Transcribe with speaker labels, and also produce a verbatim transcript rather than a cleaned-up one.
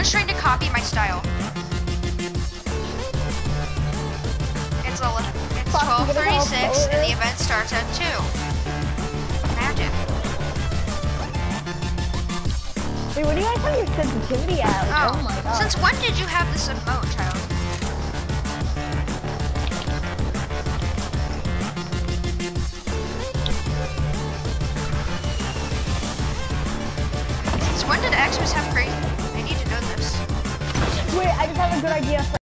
Speaker 1: Someone's trying to copy my style. It's it's twelve thirty-six and the event starts at two. Magic.
Speaker 2: Wait, what do you guys have your sensitivity at? Like,
Speaker 1: Oh.
Speaker 2: oh my god.
Speaker 1: Since when did you have this emote, child? Since when did Xmas have crazy? I need to know this.
Speaker 2: Wait, I just have a good idea for